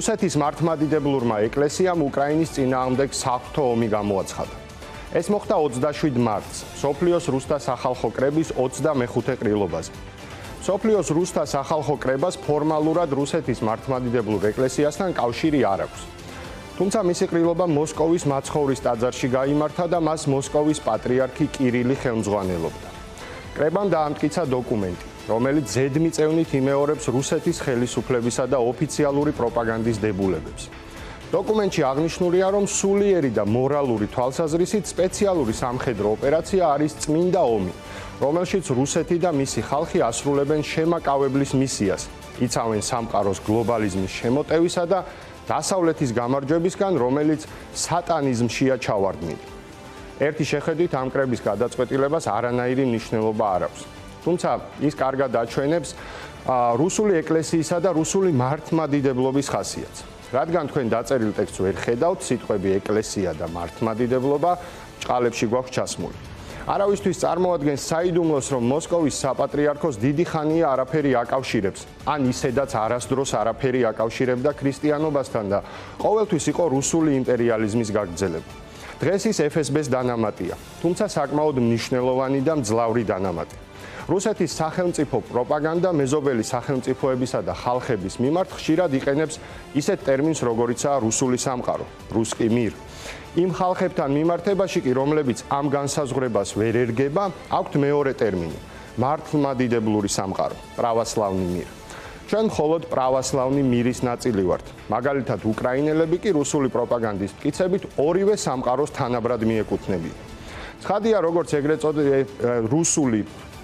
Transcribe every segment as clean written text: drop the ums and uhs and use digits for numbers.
რუსეთის მართლმადიდებლურმა ეკლესიამ უკრაინის წინააღმდეგ საღვთო ომი გამოაცხადა. ეს მოხდა 27 მარტს, მსოფლიოს რუსთა სახალხო კრების 25 ყრილობაზე. მსოფლიოს რუსთა სახალხო კრებას ფორმალურად რუსეთის მართლმადიდებლურ ეკლესიასთან კავშირი არ აქვს. თუმცა მისი ყრილობა მოსკოვის მაცხოვრის ტაძარში გაიმართა და მას მოსკოვის პატრიარქი კირილი ხელმძღვანელობდა. კრებამ დაამტკიცა დოკუმენტი, რომელიც ზედმიწევნით იმეორებს რუსეთის ხელისუფლებისა და ოფიციალური პროპაგანდის დებულებებს. დოკუმენტში აღნიშნულია, რომ სულიერი და მორალური თვალსაზრისით სპეციალური სამხედრო ოპერაცია არის წმინდა ომი, რომელშიც რუსეთი და მისი ხალხი ასრულებენ შემაკავებლის მისიას, იცავენ სამყაროს გლობალიზმის შემოტევისა და დასავლეთის გამარჯვებისგან, რომელიც სატანიზმშია ჩავარდნილი. ერთი შეხედვით ამ კრების გადაწყვეტილებას არანაირი მნიშვნელობა არ აქვს. თუმცა ის კარგად აჩვენებს რუსული ეკლესიისა და რუსული მართლმადიდებლობის ხასიათს. რადგან თქვენ დაწერილ ტექსტს ვერ ხედავთ, სიტყვები ეკლესია და მართლმადიდებლობა ჭყალებში გვაქვს ჩასმული. არავისთვის წარმოადგენს საიდუმლოს, რომ მოსკოვის საპატრიარქოს დიდი ხანია არაფერი აკავშირებს, ან ისედაც არასდროს არაფერი აკავშირებდა ქრისტიანობასთან და ყოველთვის იყო რუსული იმპერიალიზმის გაგრძელება. დღეს ის FSB-ს დანამატია, თუმცა საკმაოდ მნიშვნელოვანი და მძლავრი დანამატი. რუსეთის სახელმწიფო პროპაგანდა მეზობელი სახელმწიფოებისა და ხალხების მიმართ ხშირად იყენებს ისეთ ტერმინს, როგორიცაა რუსული სამყარო, რუსკი მირ. იმ ხალხებთან მიმართებაში კი, რომლებიც ამ განსაზღვრებას ვერ ერგება, აქვთ მეორე ტერმინი, მართლმადიდებლური სამყარო, პრავოსლავნი მირ. ჩვენ მხოლოდ პრავოსლავნი მირის ნაწილი ვართ. მაგალითად, უკრაინელები კი რუსული პროპაგანდის მტკიცებით ორივე სამყაროს თანაბრად მიეკუთვნებიან. ცხადია, როგორც ეგრეთ წოდებული რუსული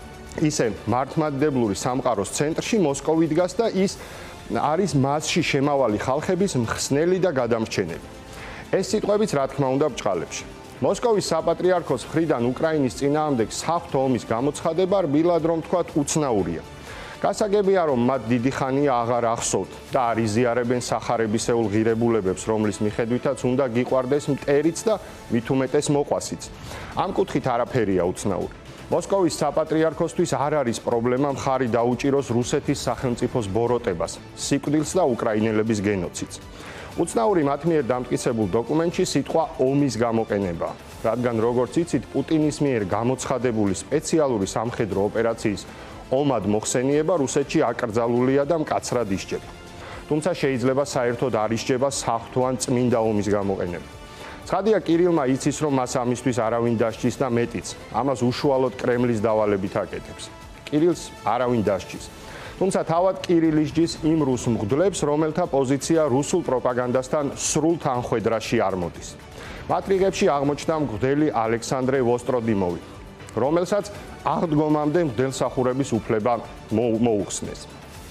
ისე მართლმადიდებლური სამყაროს ცენტრში მოსკოვი დგას და ის არის მასში შემავალი ხალხების მხსნელი და გადამრჩენელი. ეს სიტყვებიც რა თქმა უნდა ბრჭყალებში. მოსკოვის საპატრიარქოს მხრიდან უკრაინის წინააღმდეგ საღვთო ომის გამოცხადება რბილად რომ თქვათ უცნაურია. გასაგებია, რომ მათ დიდი ხანია აღარ ახსოვთ და არ იზიარებენ სახარებისეულ ღირებულებებს, რომლის მიხედვითაც უნდა გიყვარდეს მტერიც და მით უმეტეს მოყვასიც. ამ კუთხით არაფერია უცნაური. მოსკოვის საპატრიარქოსთვის არ არის პრობლემა მხარი დაუჭიროს რუსეთის სახელმწიფოს ბოროტებას, სიკვდილს და უკრაინელების გენოციდს. უცნაური მათ მიერ დამტკიცებულ დოკუმენტში სიტყვა ომის გამოყენებაა, რადგან როგორც იცით, პუტინის მიერ გამოცხადებული სპეციალური სამხედრო ოპერაციის ომად მოხსენიება რუსეთში აკრძალულია და მკაცრად ისჯება. თუმცა შეიძლება საერთოდ არ ისჯება საღვთო ან წმინდა ომის გამოყენება. ცხადია, კირილმა იცის, რომ მას ამისთვის არავინ დასჯის და მეტიც, ამას უშუალოდ კრემლის დავალებით აკეთებს. კირილს არავინ დასჯის. თუმცა თავად კირილი ისჯის იმ რუს მღვდლებს, რომელთა პოზიცია რუსულ პროპაგანდასთან სრულ თანხვედრაში არ მოდის. მათ რიგებში აღმოჩნდა მღვდელი ალექსანდრე ვოსტროდინოვი, რომელსაც აღდგომამდე მღვდელსახურების უფლება მოუხსნეს.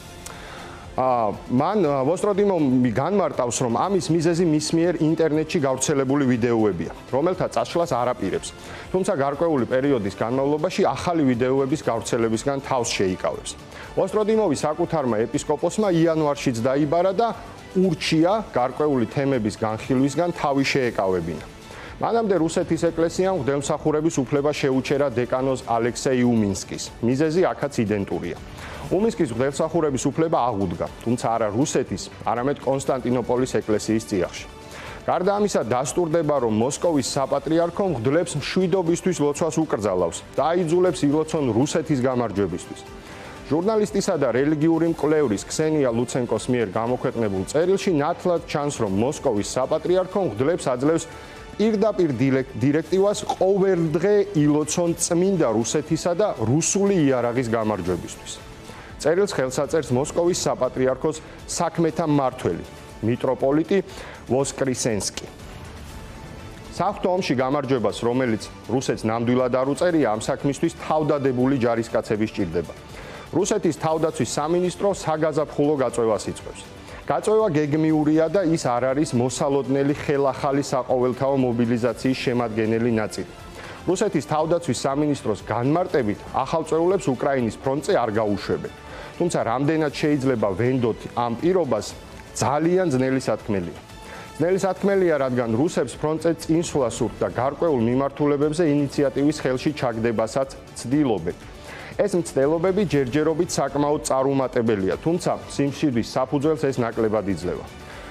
მან ვოსტროდინოვი განმარტავს, რომ ამის მიზეზი მის მიერ ინტერნეტში გავრცელებული ვიდეოებია, რომელთა წაშლას არ აპირებს. თუმცა გარკვეული პერიოდის განმავლობაში ახალი ვიდეოების გავრცელებისგან თავს შეიკავებს. ვოსტროდინოვი საკუთარმა ეპისკოპოსმა იანვარშიც დაიბარა და ურჩია გარკვეული თემების განხილვისგან თავი შეეკავებინა. მანამდე რუსეთის ეკლესიამ მღვდელმსახურების უფლება შეუჩერა დეკანოზ ალექსეი უმინსკის. მიზეზი აქაც იდენტურია. უმინსკის მღვდელმსახურების უფლება აღუდგა, თუმცა არა რუსეთის, არამედ კონსტანტინოპოლის ეკლესიის წიაღში. გარდა ამისა, დასტურდება, რომ მოსკოვის საპატრიარქო მღვდლებს მშვიდობისთვის ლოცვას უკრძალავს და აიძულებს ილოცონ რუსეთის გამარჯვებისთვის. ჟურნალისტისა და რელიგიური მკვლევრის ქსენია ლუცენკოს მიერ გამოქვეყნებულ წერილში ნათლად ჩანს, რომ მოსკოვის საპატრიარქო მღვდლებს აძლევს პირდაპირ დირექტივას ყოველდღე ილოცონ წმინდა რუსეთისა და რუსული იარაღის გამარჯვებისთვის. წერილს ხელს აწერს მოსკოვის საპატრიარქოს საქმეთა მმართველი, მიტროპოლიტი ვოსკრისენსკი. საღვთო ომში გამარჯვებას, რომელიც რუსეთს ნამდვილად არ უწერია, ამ საქმისთვის თავდადებული ჯარისკაცები სჭირდება. რუსეთის თავდაცვის სამინისტრო საგაზაფხულო გაწევას იწვევს. გაწევა გეგმიურია და ის არ არის მოსალოდნელი ხელახალი საყოველთაო მობილიზაციის შემადგენელი ნაწილი. რუსეთის თავდაცვის სამინისტროს განმარტებით ახალწეულებს უკრაინის ფრონტზე არ გაუშვებენ. თუმცა რამდენად შეიძლება ვენდოთ ამ პირობას, ძალიან ძნელი სათქმელია. ძნელი სათქმელია, რადგან რუსებს ფრონტზე წინსვლა სურთ და გარკვეულ მიმართულებებზე ინიციატივის ხელში ჩაგდებასაც ცდილობენ. ეს მცდელობები ჯერჯერობით საკმაოდ წარუმატებელია, თუმცა სიმშვიდის საფუძველს ეს ნაკლებად იძლევა.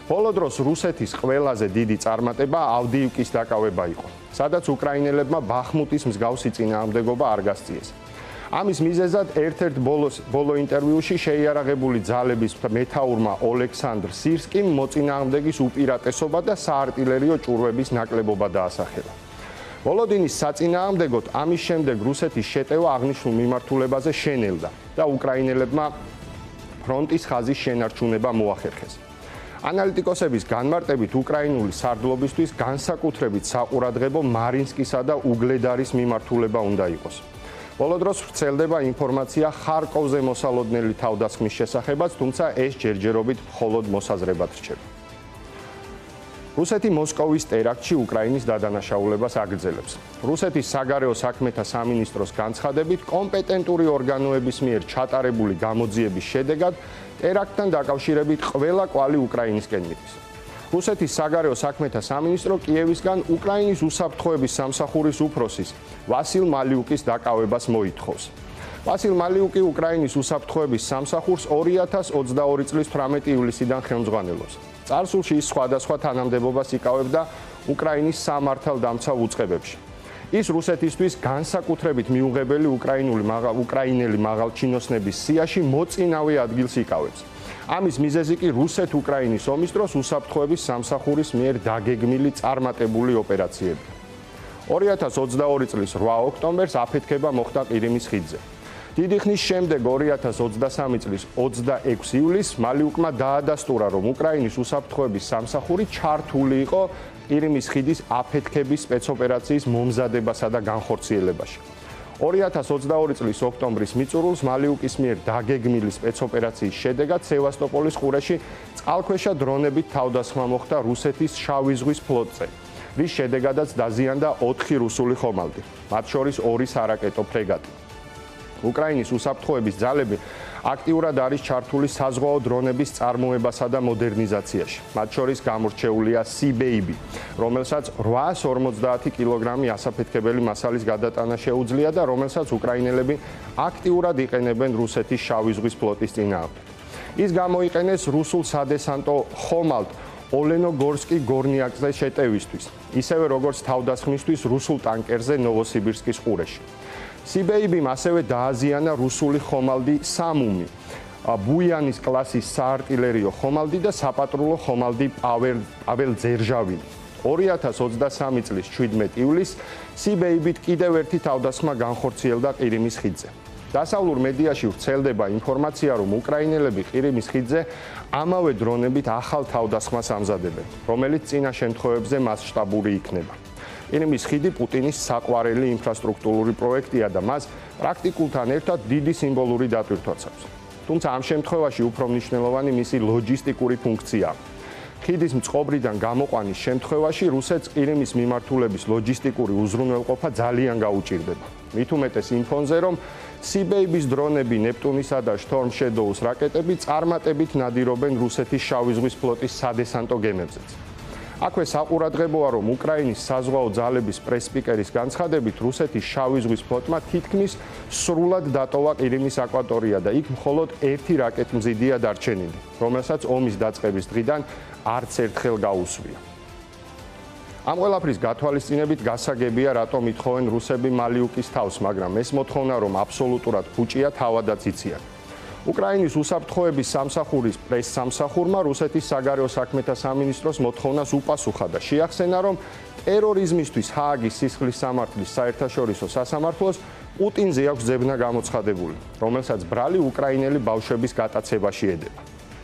ბოლო დროს რუსეთის ყველაზე დიდი წარმატება ავდიივკის დაკავება იყო, სადაც უკრაინელებმა ბახმუტის მსგავსი წინააღმდეგობა არ გასწიეს. ამის მიზეზად ერთ-ერთ ბოლო ინტერვიუში შეიარაღებული ძალების მეთაურმა ოლექსანდრ სირსკიმ მოწინააღმდეგის უპირატესობა და საარტილერიო ჭურვების ნაკლებობა დაასახელა. ვოლოდინის საწინააღმდეგოდ ამის შემდეგ რუსეთის შეტევა აღნიშნულ მიმართულებაზე შენელდა და უკრაინელებმა ფრონტის ხაზის შენარჩუნება მოახერხეს. ანალიტიკოსების განმარტებით უკრაინული სარდლობისთვის განსაკუთრებით საყურადღებო მარინსკისა და უგლედარის მიმართულება უნდა იყოს. ბოლო დროს ვრცელდება ინფორმაცია ხარკოვზე მოსალოდნელი თავდასხმის შესახებაც, თუმცა ეს ჯერჯერობით მხოლოდ მოსაზრებად რჩება. რუსეთი მოსკოვის ტერაქტში უკრაინის დადანაშაულებას აგრძელებს. რუსეთის საგარეო საქმეთა სამინისტროს განცხადებით, კომპეტენტური ორგანოების მიერ ჩატარებული გამოძიების შედეგად ტერაქტთან დაკავშირებით ყველა კვალი უკრაინისკენ მიდის. რუსეთის საგარეო საქმეთა სამინისტრო კიევისგან უკრაინის უსაფრთხოების სამსახურის უფროსის ვასილ მალიუკის დაკავებას მოითხოვს. ვასილ მალიუკი უკრაინის უსაფრთხოების სამსახურს 2022 წლის 18 ივლისიდან ხელმძღვანელობს. წარსულში ის სხვადასხვა თანამდებობას იკავებდა უკრაინის სამართალდამცავ უწყებებში. ის რუსეთისთვის განსაკუთრებით მიუღებელი უკრაინელი მაღალჩინოსნების სიაში მოწინავე ადგილს იკავებს. ამის მიზეზი კი რუსეთ-უკრაინის ომის დროს უსაფრთხოების სამსახურის მიერ დაგეგმილი წარმატებული ოპერაციები. 2022 წლის 8 ოქტომბერს აფეთქება მოხდა ყირიმის ხიდზე. დიდი ხნის შემდეგ 2023 წლის 26 ივლისს მალიუკმა დაადასტურა, რომ უკრაინის უსაფრთხოების სამსახური ჩართული იყო ყირიმის ხიდის აფეთქების სპეცოპერაციის მომზადებასა და განხორციელებაში. 2022 წლის ოქტომბრის მიწურულს მალიუკის მიერ დაგეგმილი სპეცოპერაციის შედეგად სევასტოპოლის ყურეში წყალქვეშა დრონებით თავდასხმა მოხდა რუსეთის შავი ზღვის ფლოტზე, რის შედეგადაც დაზიანდა 4 რუსული ხომალდი, მათ შორის 2 სარაკეტო ფრეგატი. უკრაინის უსაფრთხოების ძალები აქტიურად არის ჩართული საზღვაო დრონების წარმოებასა და მოდერნიზაციაში. მათ შორის გამორჩეულია Sea-Baby, რომელსაც 850 კილოგრამი ასაფეთქებელი მასალის გადატანა შეუძლია და რომელსაც უკრაინელები აქტიურად იყენებენ რუსეთის შავი ზღვის ფლოტის წინააღმდეგ. ის გამოიყენეს რუსულ სადესანტო ხომალდ ოლენოგორსკი გორნიაკზე შეტევისთვის, ისევე როგორც თავდასხმისთვის რუსულ ტანკერზე ნოვოსიბირსკის ყურეში. Sea-Baby-მ ასევე დააზიანა რუსული ხომალდი სამუმი, ბუიანის კლასის საარტილერიო ხომალდი და საპატრულო ხომალდი პაվել ძერჟავინი. 2023 წლის 17 ივლისს Sea-Baby-თ კიდევ ერთი თავდასხმა განხორციელდა ყირიმის ხიდზე. დასავლურ მედიაში ვრცელდება ინფორმაცია, რომ უკრაინელები ყირიმის ხიდზე ამავე დრონებით ახალ თავდასხმას ამზადებენ, რომელიც წინა შემთხვევებზე მასშტაბური იქნება. ყირიმის ხიდი პუტინის საყვარელი ინფრასტრუქტურული პროექტია და მას პრაქტიკულთან ერთად დიდი სიმბოლური დატვირთვაც აქვს. თუმცა ამ შემთხვევაში უფრო მნიშვნელოვანი მისი ლოჯისტიკური ფუნქციაა. ხიდის მწყობრიდან გამოყვანის შემთხვევაში რუსეთს ყირიმის მიმართულების ლოჯისტიკური უზრუნველყოფა ძალიან გაუჭირდება. მით უმეტეს იმ ფონზე, რომ Sea-Baby-ს დრონები, ნეპტუნისა და Storm Shadow-ს რაკეტები წარმატებით ნადირობენ რუსეთის შავი ზღვის ფლოტის სადესანტო გემებზეც. აქვე საყურადღებოა, რომ უკრაინის საზღვაო ძალების პრეს-სპიკერის განცხადებით, რუსეთის შავი ზღვის ფლოტმა თითქმის სრულად დატოვა ყირიმის აკვატორია და იქ მხოლოდ ერთი რაკეტმზიდია დარჩენილი, რომელსაც ომის დაწყების დღიდან არც ერთხელ გაუსვია. ამ ყველაფრის გათვალისწინებით გასაგებია, რატომ ითხოვენ რუსები მალიუკის თავს, მაგრამ ეს მოთხოვნა, რომ აბსოლუტურად ფუჭია, თავადაც იციან. უკრაინის უსაფრთხოების სამსახურის პრეს-სამსახურმა რუსეთის საგარეო საქმეთა სამინისტროს მოთხოვნას უპასუხა და შეახსენა, რომ ტერორიზმისთვის ჰააგის სისხლის სამართლის საერთაშორისო სასამართლოს პუტინზე აქვს ძებნა გამოცხადებული, რომელსაც ბრალი უკრაინელი ბავშვების გატაცებაში ედება.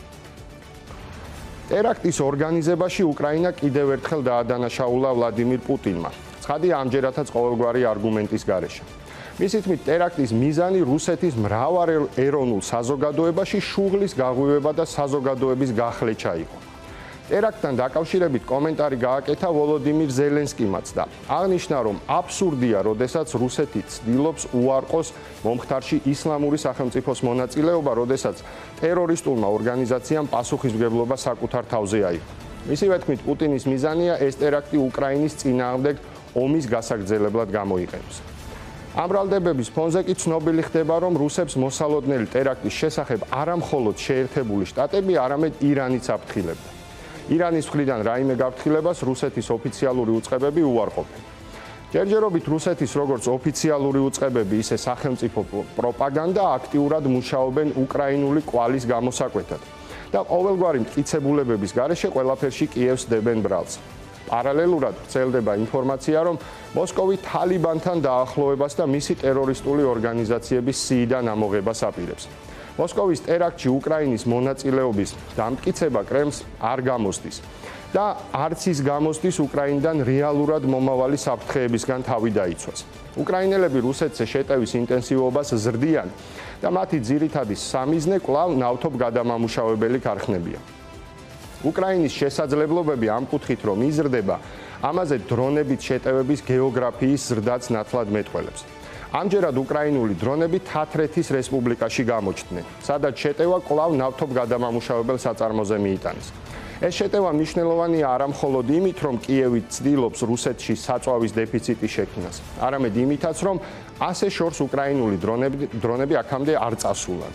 ტერაქტის ორგანიზებაში უკრაინა კიდევ ერთხელ დაადანაშაულა ვლადიმირ პუტინმა. ცხადია, ამჯერადაც ყოველგვარი არგუმენტის გარეშე. მისი თქმით, ტერაქტის მიზანი რუსეთის მრავალეროვნულ საზოგადოებაში შუღლის გაღვივება და საზოგადოების გახლეჩა იყო. ტერაქტთან დაკავშირებით კომენტარი გააკეთა ვოლოდიმირ ზელენსკიმაც და აღნიშნა, რომ აბსურდია, როდესაც რუსეთი ცდილობს უარყოს მომხდარში ისლამური სახელმწიფოს მონაწილეობა, როდესაც ტერორისტულმა ორგანიზაციამ პასუხისმგებლობა საკუთარ თავზე აიღო. მისივე თქმით, პუტინის მიზანია ეს ტერაქტი უკრაინის წინააღმდეგ ომის გასაგრძელებლად გამოიყენოს. ამ ბრალდებების ფონზე კი ცნობილი ხდება, რომ რუსებს მოსალოდნელი ტერაქტის შესახებ არა მხოლოდ შეერთებული შტატები, არამედ ირანიც აფრთხილებდა. ირანის მხრიდან რაიმე გაფრთხილებას რუსეთის ოფიციალური უწყებები უარყოფენ. ჯერჯერობით რუსეთის როგორც ოფიციალური უწყებები, ისე სახელმწიფო პროპაგანდა აქტიურად მუშაობენ უკრაინული კვალის გამოსაკვეთად და ყოველგვარი მტკიცებულებების გარეშე ყველაფერში კიევს დებენ ბრალს. პარალელურად ვრცელდება ინფორმაცია, რომ მოსკოვი თალიბანთან დაახლოებას და მისი ტერორისტული ორგანიზაციების სიიდან ამოღებას აპირებს. მოსკოვის ტერაქტში უკრაინის მონაწილეობის დამტკიცება კრემლს არ გამოსდის და არც ის გამოსდის უკრაინიდან რეალურად მომავალი საფრთხეებისგან თავი დაიცვას. უკრაინელები რუსეთზე შეტევის ინტენსივობას ზრდიან და მათი ძირითადი სამიზნე კვლავ ნავთობგადამამუშავებელი ქარხნებია. უკრაინის შესაძლებლობები ამ კუთხით რომ იზრდება, ამაზე დრონებით შეტევების გეოგრაფიის ზრდაც ნათლად მეტყველებს. ამჯერად უკრაინული დრონები თათრეთის რესპუბლიკაში გამოჩნდნენ, სადაც შეტევა კვლავ ნავთობგადამამუშავებელ საწარმოზე მიიტანეს. ეს შეტევა მნიშვნელოვანია არა მხოლოდ იმით, რომ კიევი ცდილობს რუსეთში საწვავის დეფიციტის შექმნას, არამედ იმითაც, რომ ასე შორს უკრაინული დრონები აქამდე არ წასულან.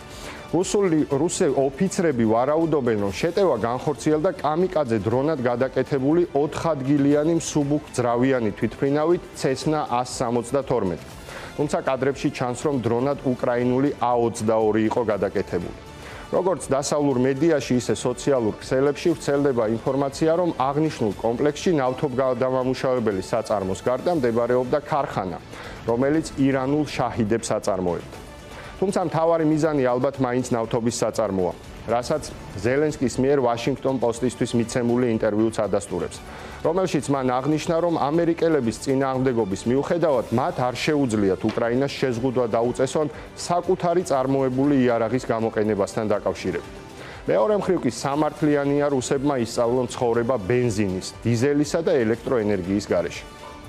რუსი ოფიცრები ვარაუდობენ, რომ შეტევა განხორციელდა კამიკაძე დრონად გადაკეთებული 4 ადგილიანი მსუბუქ ძრავიანი თვითმფრინავით Cessna 172. თუმცა კადრებში ჩანს, რომ დრონად უკრაინული A-22 იყო გადაკეთებული. როგორც დასავლურ მედიაში, ისე სოციალურ ქსელებში ვრცელდება ინფორმაცია, რომ აღნიშნულ კომპლექსში ნავთობგადამამუშავებელი საწარმოს გარდა მდებარეობდა ქარხანა, რომელიც ირანულ შაჰიდებს აწარმოებდა. თუმცა მთავარი მიზანი ალბათ მაინც ნავთობის საწარმოა, რასაც ზელენსკის მიერ Washington Post-ისთვის მიცემული ინტერვიუც ადასტურებს, რომელშიც მან აღნიშნა, რომ ამერიკელების წინააღმდეგობის მიუხედავად მათ არ შეუძლიათ უკრაინას შეზღუდვა დაუწესონ საკუთარი წარმოებული იარაღის გამოყენებასთან დაკავშირებით. მეორე მხრივ კი სამართლიანია რუსებმა ისწავლონ ცხოვრება ბენზინის, დიზელისა და ელექტროენერგიის გარეშე.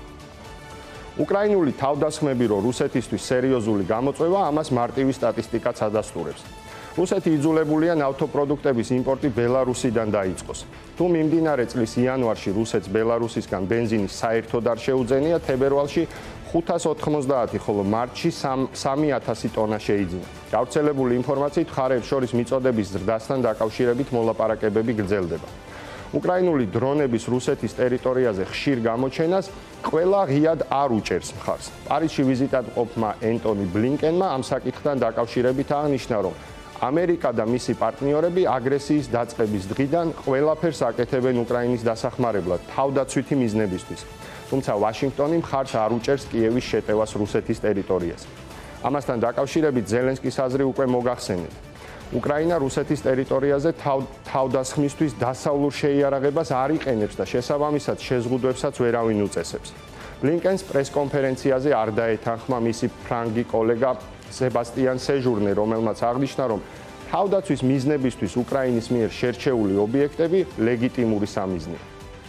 უკრაინული თავდასხმები, რომ რუსეთისთვის სერიოზული გამოწვევა, ამას მარტივი სტატისტიკაც ადასტურებს. რუსეთი იძულებულია ნავთობპროდუქტების იმპორტი ბელარუსიდან დაიწყოს. თუ მიმდინარე წლის იანვარში რუსეთს ბელარუსისგან ბენზინის საერთოდ არ შეუძენია, თებერვალში 590, ხოლო მარტში 3000 ტონა შეიძინა. გავრცელებული ინფორმაციით მხარეებს შორის მიწოდების ზრდასთან დაკავშირებით მოლაპარაკებები გრძელდება. უკრაინული დრონების რუსეთის ტერიტორიაზე ხშირ გამოჩენას ყველა ღიად არ უჭერს მხარს. პარიზში ვიზიტად მყოფმა ენტონი ბლინკენმა ამ საკითხთან დაკავშირებით აღნიშნა, რომ ამერიკა და მისი პარტნიორები აგრესიის დაწყების დღიდან ყველაფერს აკეთებენ უკრაინის დასახმარებლად თავდაცვითი მიზნებისთვის. თუმცა ვაშინგტონი მხარს არ უჭერს კიევის შეტევას რუსეთის ტერიტორიაზე. ამასთან დაკავშირებით ზელენსკის აზრი უკვე მოგახსენეთ. უკრაინა რუსეთის ტერიტორიაზე თავდასხმისთვის დასავლურ შეიარაღებას არ იყენებს და შესაბამისად შეზღუდვებსაც ვერავინ უწესებს. ბლინკენს პრესკონფერენციაზე არ დაეთანხმა მისი ფრანგი კოლეგა სებასტიან სეჟურნე, რომელმაც აღნიშნა, რომ თავდაცვის მიზნებისთვის უკრაინის მიერ შერჩეული ობიექტები ლეგიტიმური სამიზნეა.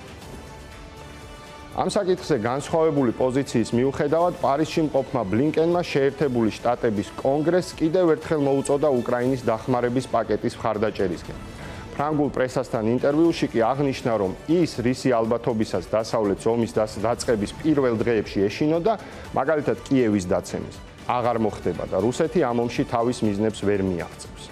ამ საკითხზე განსხვავებული პოზიციის მიუხედავად, პარიზში მყოფმა ბლინკენმა შეერთებული შტატების კონგრესს კიდევ ერთხელ მოუწოდა უკრაინის დახმარების პაკეტის მხარდაჭერისკენ. ფრანგულ პრესასთან ინტერვიუში კი აღნიშნა, რომ ის რისი ალბათობისას დასავლეთ ომის დაწყების პირველ დღეებში ეშინოდა, მაგალითად კიევის დაცემის, აღარ მოხდება და რუსეთი ამ ომში თავის მიზნებს ვერ მიაღწევს.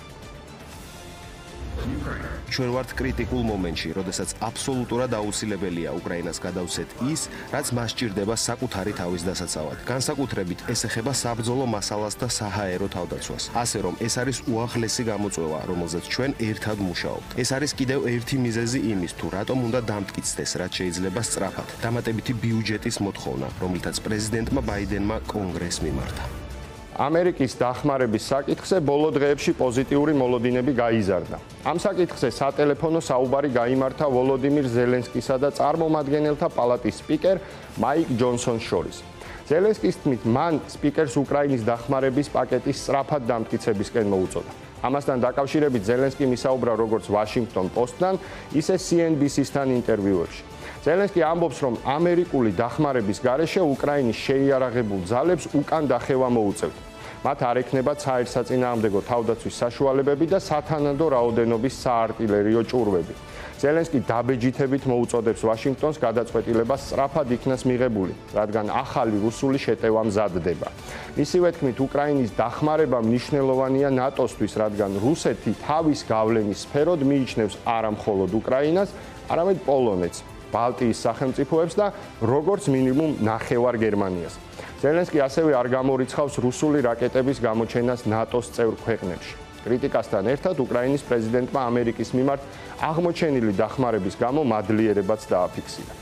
ჩვენ ვართ კრიტიკულ მომენტში, როდესაც აბსოლუტურად აუცილებელია უკრაინას გადავცეთ ის, რაც მას სჭირდება საკუთარი თავის დასაცავად. განსაკუთრებით ეს ეხება საბრძოლო მასალას და საჰაერო თავდაცვას. ასე რომ ეს არის უახლესი გამოწვევა, რომელზეც ჩვენ ერთად მუშაობთ. ეს არის კიდევ ერთი მიზეზი იმის, თუ რატომ უნდა დამტკიცდეს, რაც შეიძლება სწრაფად. დამატებითი ბიუჯეტის მოთხოვნა, რომლითაც პრეზიდენტმა ბაიდენმა კონგრესს მიმართა. ამერიკის დახმარების საკითხზე ბოლო დღეებში პოზიტიური მოლოდინები გაიზარდა. ამ საკითხზე სატელეფონო საუბარი გაიმართა ვოლოდიმირ ზელენსკისა და წარმომადგენელთა პალატის სპიკერ მაიკ ჯონსონს შორის. ზელენსკის თქმით, მან სპიკერს უკრაინის დახმარების პაკეტის სწრაფად დამტკიცებისკენ მოუწოდა. ამასთან დაკავშირებით ზელენსკი მისაუბრა როგორც Washington Post-თან, ისე CNBC-სთან ინტერვიუებში. ზელენსკი ამბობს, რომ ამერიკული დახმარების გარეშე უკრაინის შეიარაღებულ ძალებს უკან დახევა მოუწევთ. მათ არ ექნებათ საერთსაწინააღმდეგო თავდაცვის საშუალებები და სათანადო რაოდენობის საარტილერიო ჭურვები. ზელენსკი დაბეჯითებით მოუწოდებს ვაშინგტონს გადაწყვეტილებას სწრაფად იქნას მიღებული, რადგან ახალი რუსული შეტევა მზადდება. მისივე თქმით, უკრაინის დახმარება მნიშვნელოვანია ნატოსთვის, რადგან რუსეთი თავის გავლენის სფეროდ მიიჩნევს არა მხოლოდ უკრაინას, არამედ პოლონეთს, ბალტიის სახელმწიფოებს და როგორც მინიმუმ ნახევარ გერმანიას. ზელენსკი ასევე არ გამორიცხავს რუსული რაკეტების გამოჩენას ნატოს წევრ ქვეყნებში. კრიტიკასთან ერთად უკრაინის პრეზიდენტმა ამერიკის მიმართ აღმოჩენილი დახმარების გამო მადლიერებაც დააფიქსირა.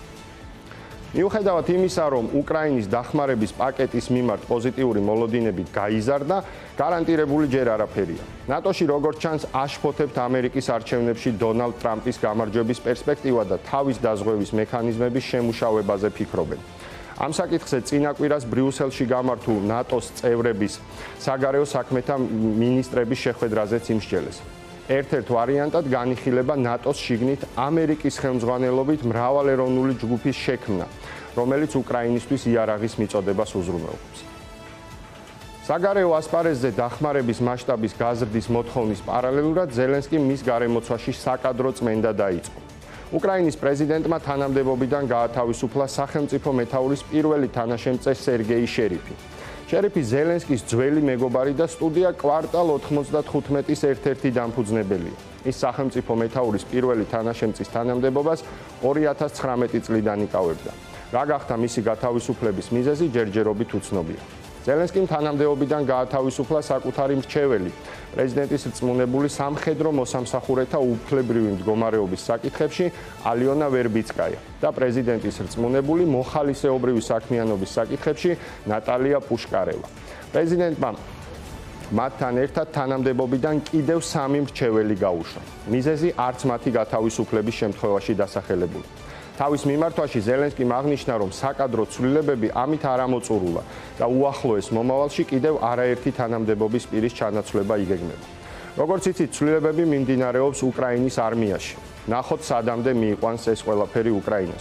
მიუხედავად იმისა, რომ უკრაინის დახმარების პაკეტის მიმართ პოზიტიური მოლოდინები გაიზარდა, გარანტირებული ჯერ არაფერია. ნატოში როგორც ჩანს, აშფოთებთ ამერიკის არჩევნებში დონალდ ტრამპის გამარჯვების პერსპექტივა და თავის დაზღვევის მექანიზმების შემუშავებაზე ფიქრობენ. ამ საკითხზე წინა კვირას ბრიუსელში გამართულ ნატოს წევრების საგარეო საქმეთა მინისტრების შეხვედრაზეც იმსჯელეს. ერთ-ერთ ვარიანტად განიხილება ნატოს შიგნით ამერიკის ხელმძღვანელობით მრავალეროვნული ჯგუფის შექმნა, რომელიც უკრაინისთვის იარაღის მიწოდებას უზრუნველყოფს. საგარეო ასპარეზზე დახმარების მასშტაბის გაზრდის მოთხოვნის პარალელურად ზელენსკიმ მის გარემოცვაში საკადრო წმენდა დაიწყო. უკრაინის პრეზიდენტმა თანამდებობიდან გაათავისუფლა სახელმწიფო მეთაურის პირველი თანაშემწე სერგეი შერიფი. შერიფი ზელენსკის ძველი მეგობარი და სტუდია კვარტალ 95-ის ერთ-ერთი დამფუძნებელია. ის სახელმწიფო მეთაურის პირველი თანაშემწის თანამდებობას 2019 წლიდან იკავებდა. რა გახდა მისი გათავისუფლების მიზეზი, ჯერჯერობით უცნობია. ზელენსკიმ თანამდებობიდან გაათავისუფლა საკუთარი მრჩეველი, პრეზიდენტის რწმუნებული სამხედრო მოსამსახურეთა უფლებრივი მდგომარეობის საკითხებში ალიონა ვერბიცკაია და პრეზიდენტის რწმუნებული მოხალისეობრივი საქმიანობის საკითხებში ნატალია პუშკარევა. პრეზიდენტმა მათთან ერთად თანამდებობიდან კიდევ 3 მრჩეველი გაუშვა. მიზეზი არც მათი გათავისუფლების შემთხვევაში დასახელებული. თავის მიმართვაში ზელენსკიმ აღნიშნა, რომ საკადრო ცვლილებები ამით არ ამოწურულა და უახლოეს მომავალში კიდევ არაერთი თანამდებობის პირის ჩანაცვლება იგეგმება. როგორც იცით, ცვლილებები მიმდინარეობს უკრაინის არმიაში. ნახოთ, სადამდე მიიყვანს ეს ყველაფერი უკრაინას.